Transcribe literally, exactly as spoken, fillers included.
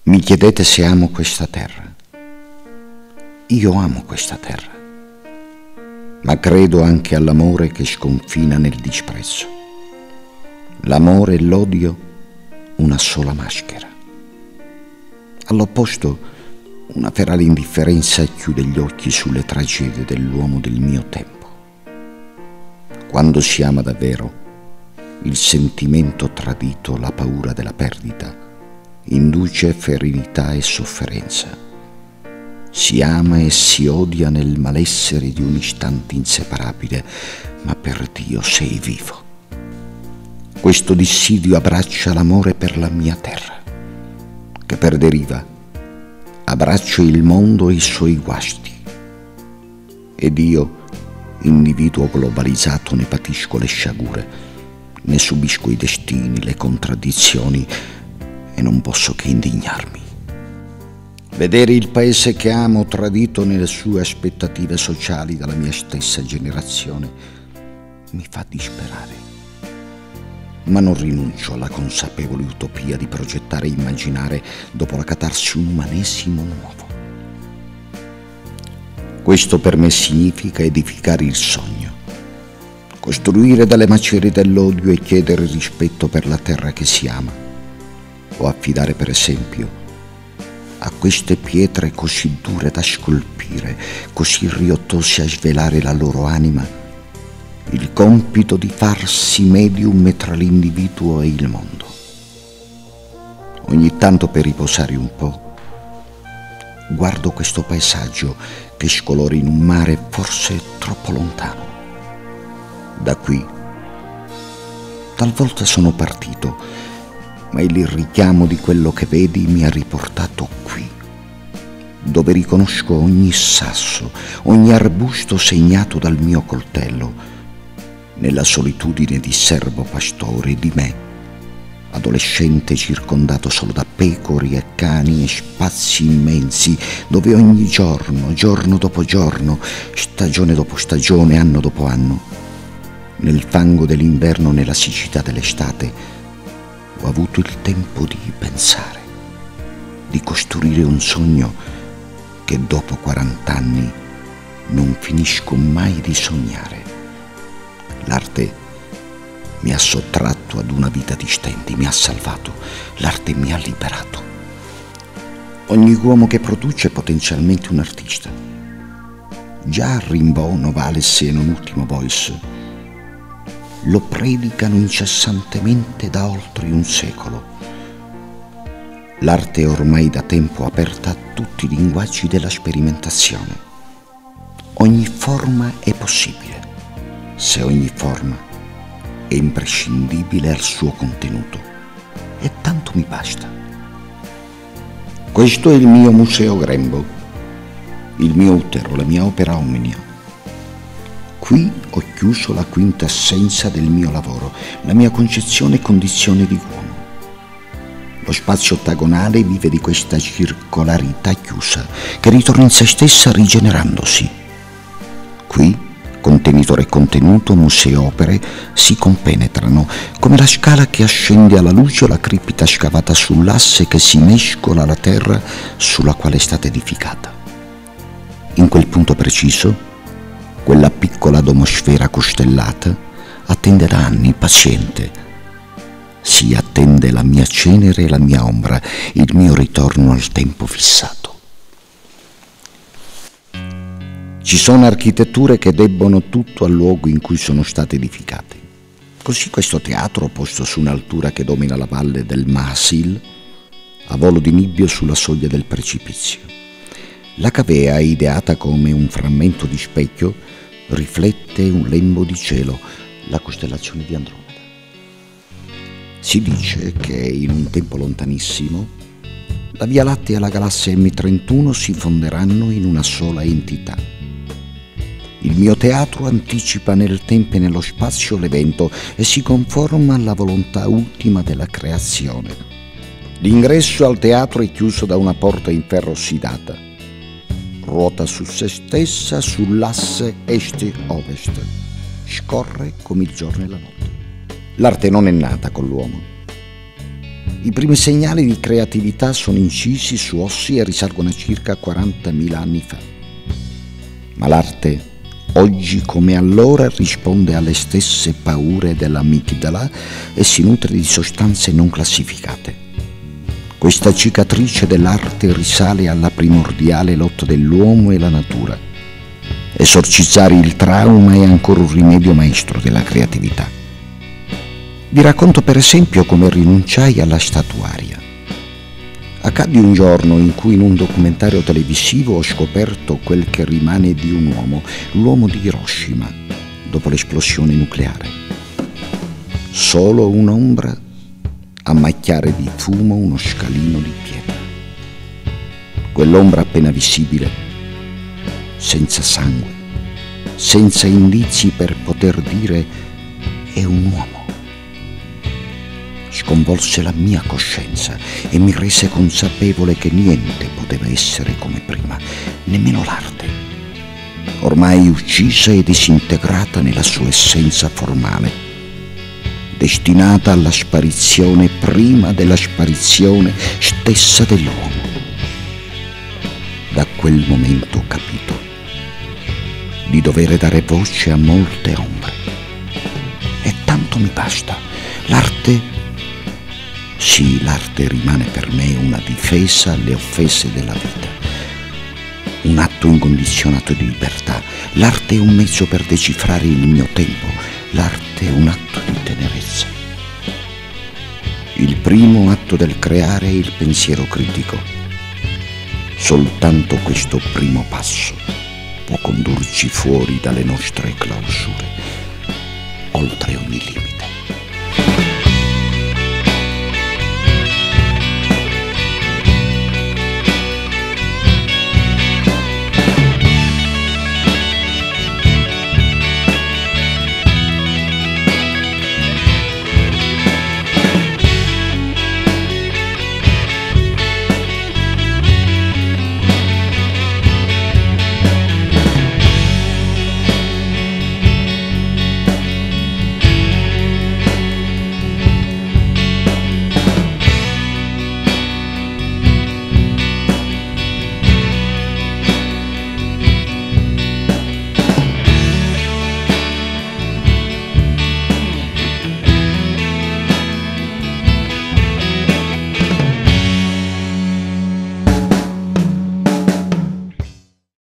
Mi chiedete se amo questa terra. Io amo questa terra, ma credo anche all'amore che sconfina nel disprezzo. L'amore e l'odio una sola maschera. All'opposto, una ferale indifferenza chiude gli occhi sulle tragedie dell'uomo del mio tempo. Quando si ama davvero, il sentimento tradito, la paura della perdita, induce ferilità e sofferenza. Si ama e si odia nel malessere di un istante inseparabile, ma per Dio sei vivo. Questo dissidio abbraccia l'amore per la mia terra, che per deriva abbraccio il mondo e i suoi guasti. Ed io, individuo globalizzato, ne patisco le sciagure, ne subisco i destini, le contraddizioni, e non posso che indignarmi. Vedere il paese che amo tradito nelle sue aspettative sociali dalla mia stessa generazione mi fa disperare. Ma non rinuncio alla consapevole utopia di progettare e immaginare dopo la catarsi un umanesimo nuovo. Questo per me significa edificare il sogno, costruire dalle macerie dell'odio e chiedere rispetto per la terra che si ama, o affidare per esempio a queste pietre così dure da scolpire, così riottose a svelare la loro anima, il compito di farsi medium tra l'individuo e il mondo. Ogni tanto, per riposare un po', guardo questo paesaggio che scolora in un mare forse troppo lontano. Da qui, talvolta sono partito, ma il richiamo di quello che vedi mi ha riportato qui, dove riconosco ogni sasso, ogni arbusto segnato dal mio coltello, nella solitudine di servo pastore di me, adolescente circondato solo da pecore e cani e spazi immensi, dove ogni giorno, giorno dopo giorno, stagione dopo stagione, anno dopo anno, nel fango dell'inverno, nella siccità dell'estate, ho avuto il tempo di pensare, di costruire un sogno che dopo quarant'anni non finisco mai di sognare. L'arte mi ha sottratto ad una vita di stenti, mi ha salvato, l'arte mi ha liberato. Ogni uomo che produce è potenzialmente un artista. Già Rimbaud, Novalis e non ultimo Beuys lo predicano incessantemente da oltre un secolo. L'arte è ormai da tempo aperta a tutti i linguaggi della sperimentazione. Ogni forma è possibile, se ogni forma è imprescindibile al suo contenuto. E tanto mi basta. Questo è il mio Museo Grembo, il mio utero, la mia opera omnia. Qui ho chiuso la quintessenza del mio lavoro, la mia concezione e condizione di uomo. Lo spazio ottagonale vive di questa circolarità chiusa, che ritorna in se stessa rigenerandosi. Qui, contenitore e contenuto, museo e opere si compenetrano, come la scala che ascende alla luce o la cripta scavata sull'asse che si mescola alla terra sulla quale è stata edificata. In quel punto preciso, quella piccola domosfera costellata attende da anni, paziente. Si attende la mia cenere e la mia ombra, il mio ritorno al tempo fissato. Ci sono architetture che debbono tutto al luogo in cui sono state edificate. Così questo teatro, posto su un'altura che domina la valle del Maasil, a volo di nibbio sulla soglia del precipizio. La cavea, ideata come un frammento di specchio, riflette un lembo di cielo, la costellazione di Andromeda. Si dice che in un tempo lontanissimo la Via Lattea e la galassia emme trentuno si fonderanno in una sola entità. Il mio teatro anticipa nel tempo e nello spazio l'evento e si conforma alla volontà ultima della creazione. L'ingresso al teatro è chiuso da una porta in ferro ossidata. Ruota su se stessa sull'asse est-ovest, scorre come il giorno e la notte. L'arte non è nata con l'uomo, I primi segnali di creatività sono incisi su ossi e risalgono a circa quarantamila anni fa. Ma l'arte, oggi come allora, risponde alle stesse paure dell'amigdala e si nutre di sostanze non classificate. Questa cicatrice dell'arte risale alla primordiale lotta dell'uomo e la natura. Esorcizzare il trauma è ancora un rimedio maestro della creatività. Vi racconto per esempio come rinunciai alla statuaria. Accadde un giorno in cui in un documentario televisivo ho scoperto quel che rimane di un uomo, l'uomo di Hiroshima, dopo l'esplosione nucleare. Solo un'ombra a macchiare di fumo uno scalino di pietra. Quell'ombra appena visibile, senza sangue, senza indizi per poter dire è un uomo. Sconvolse la mia coscienza e mi rese consapevole che niente poteva essere come prima, nemmeno l'arte, ormai uccisa e disintegrata nella sua essenza formale, destinata alla sparizione prima della sparizione stessa dell'uomo. Da quel momento ho capito di dover dare voce a molte ombre. E tanto mi basta. L'arte Sì, l'arte rimane per me una difesa alle offese della vita, un atto incondizionato di libertà. L'arte è un mezzo per decifrare il mio tempo, l'arte è un atto di tenerezza. Il primo atto del creare è il pensiero critico. Soltanto questo primo passo può condurci fuori dalle nostre clausure, oltre ogni limite.